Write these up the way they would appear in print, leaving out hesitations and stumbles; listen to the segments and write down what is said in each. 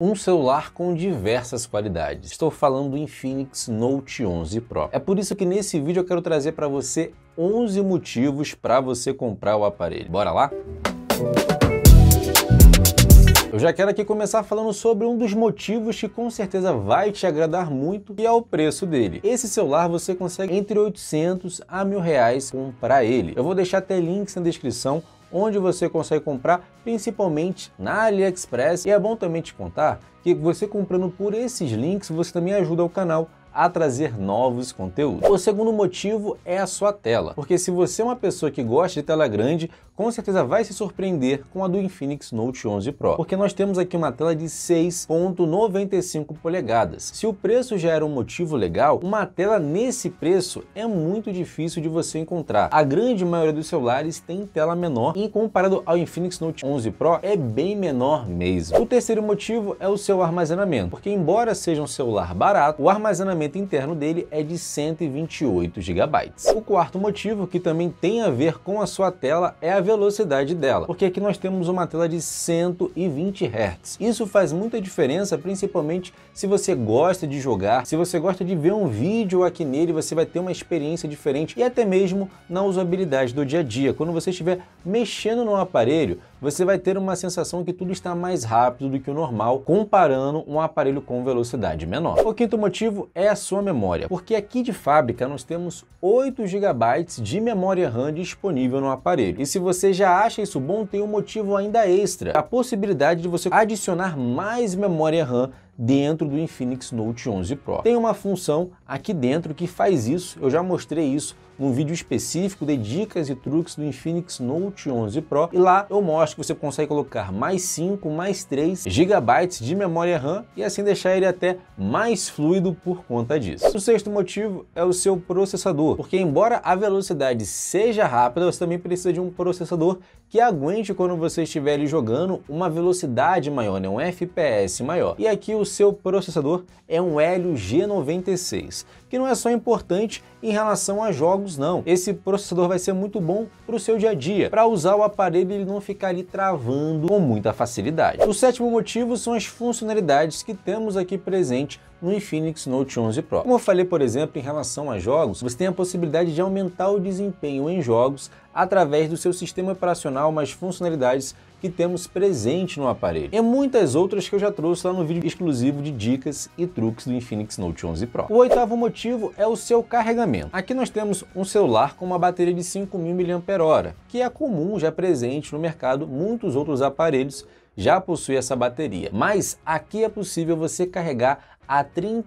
Um celular com diversas qualidades. Estou falando do Infinix Note 11 Pro. É por isso que nesse vídeo eu quero trazer para você 11 motivos para você comprar o aparelho. Bora lá? Eu já quero aqui começar falando sobre um dos motivos que com certeza vai te agradar muito, que é o preço dele. Esse celular você consegue entre 800 a R$1.000 comprar ele. Eu vou deixar até links na descrição onde você consegue comprar, principalmente na AliExpress. E é bom também te contar que você comprando por esses links, você também ajuda o canal a trazer novos conteúdos. O segundo motivo é a sua tela, porque se você é uma pessoa que gosta de tela grande, com certeza vai se surpreender com a do Infinix Note 11 Pro, porque nós temos aqui uma tela de 6,95 polegadas. Se o preço já era um motivo legal, uma tela nesse preço é muito difícil de você encontrar. A grande maioria dos celulares tem tela menor e comparado ao Infinix Note 11 Pro é bem menor mesmo. O terceiro motivo é o seu armazenamento, porque embora seja um celular barato, o armazenamento interno dele é de 128 GB. O quarto motivo, que também tem a ver com a sua tela, é a velocidade dela, porque aqui nós temos uma tela de 120 Hz. Isso faz muita diferença, principalmente se você gosta de jogar, se você gosta de ver um vídeo aqui nele, você vai ter uma experiência diferente e até mesmo na usabilidade do dia a dia. Quando você estiver mexendo no aparelho, você vai ter uma sensação que tudo está mais rápido do que o normal, comparando um aparelho com velocidade menor. O quinto motivo é a sua memória, porque aqui de fábrica nós temos 8 GB de memória RAM disponível no aparelho. E se você já acha isso bom, tem um motivo ainda extra, a possibilidade de você adicionar mais memória RAM dentro do Infinix Note 11 Pro. Tem uma função aqui dentro que faz isso, eu já mostrei isso num vídeo específico de dicas e truques do Infinix Note 11 Pro, e lá eu mostro que você consegue colocar mais 5, mais 3 GB de memória RAM e assim deixar ele até mais fluido por conta disso. O sexto motivo é o seu processador, porque embora a velocidade seja rápida, você também precisa de um processador que aguente quando você estiver ali jogando uma velocidade maior, né? Um FPS maior. E aqui o seu processador é um Helio G96, que não é só importante em relação a jogos, não. Esse processador vai ser muito bom para o seu dia a dia, para usar o aparelho e ele não ficar ali travando com muita facilidade. O sétimo motivo são as funcionalidades que temos aqui presente no Infinix Note 11 Pro. Como eu falei, por exemplo, em relação a jogos, você tem a possibilidade de aumentar o desempenho em jogos através do seu sistema operacional, mais funcionalidades que temos presente no aparelho. E muitas outras que eu já trouxe lá no vídeo exclusivo de dicas e truques do Infinix Note 11 Pro. O oitavo motivo é o seu carregamento. Aqui nós temos um celular com uma bateria de 5.000 mAh, que é comum, já presente no mercado, muitos outros aparelhos já possuem essa bateria. Mas aqui é possível você carregar a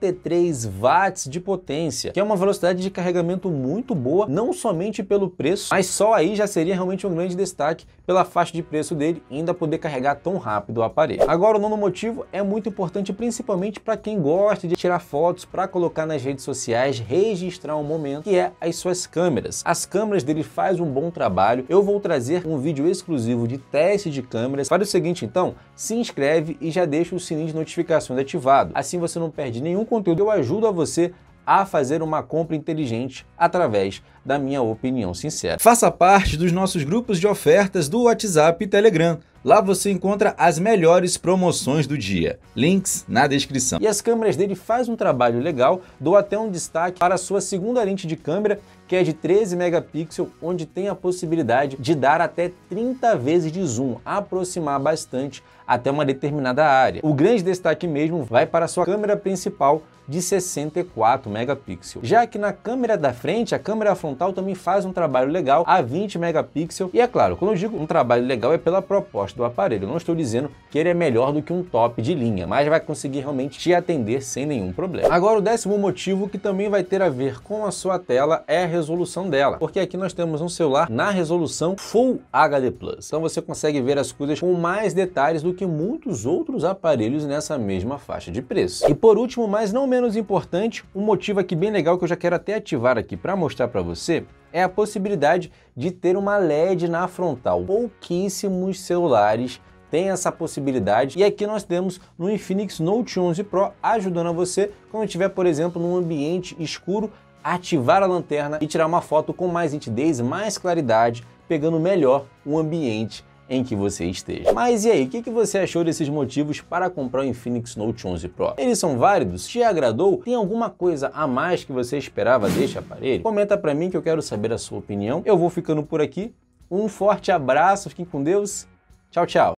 33 watts de potência, que é uma velocidade de carregamento muito boa, não somente pelo preço, mas só aí já seria realmente um grande destaque pela faixa de preço dele e ainda poder carregar tão rápido o aparelho. Agora, o nono motivo é muito importante, principalmente para quem gosta de tirar fotos para colocar nas redes sociais, registrar um momento, que é as suas câmeras. As câmeras dele fazem um bom trabalho. Eu vou trazer um vídeo exclusivo de teste de câmeras. Faz o seguinte, então, se inscreve e já deixa o sininho de notificações ativado. Assim você não perde nenhum conteúdo. Eu ajudo a você a fazer uma compra inteligente através da minha opinião sincera. Faça parte dos nossos grupos de ofertas do WhatsApp e Telegram. Lá você encontra as melhores promoções do dia. Links na descrição. E as câmeras dele fazem um trabalho legal. Dou até um destaque para a sua segunda lente de câmera, que é de 13 megapixels, onde tem a possibilidade de dar até 30 vezes de zoom, aproximar bastante até uma determinada área. O grande destaque mesmo vai para a sua câmera principal de 64 megapixels. Já que na câmera da frente, a câmera frontal também faz um trabalho legal a 20 megapixels. E é claro, quando eu digo um trabalho legal é pela proposta do aparelho. Eu não estou dizendo que ele é melhor do que um top de linha, mas vai conseguir realmente te atender sem nenhum problema. Agora, o décimo motivo, que também vai ter a ver com a sua tela, é a resolução dela, porque aqui nós temos um celular na resolução Full HD+. Então você consegue ver as coisas com mais detalhes do que muitos outros aparelhos nessa mesma faixa de preço. E por último, mas não menos importante, um motivo aqui bem legal que eu já quero até ativar aqui para mostrar para você, é a possibilidade de ter uma LED na frontal. Pouquíssimos celulares têm essa possibilidade, e aqui nós temos no Infinix Note 11 Pro ajudando a você quando estiver, por exemplo, num ambiente escuro, ativar a lanterna e tirar uma foto com mais nitidez, mais claridade, pegando melhor o ambiente em que você esteja. Mas e aí, o que você achou desses motivos para comprar o Infinix Note 11 Pro? Eles são válidos? Te agradou? Tem alguma coisa a mais que você esperava deste aparelho? Comenta pra mim que eu quero saber a sua opinião. Eu vou ficando por aqui. Um forte abraço, fiquem com Deus. Tchau, tchau.